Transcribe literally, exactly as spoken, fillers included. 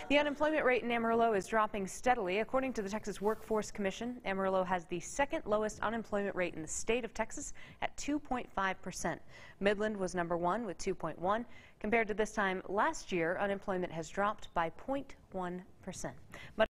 The unemployment rate in Amarillo is dropping steadily. According to the Texas Workforce Commission, Amarillo has the second lowest unemployment rate in the state of Texas at two point five percent. Midland was number one with two point one. Compared to this time last year, unemployment has dropped by zero point one percent.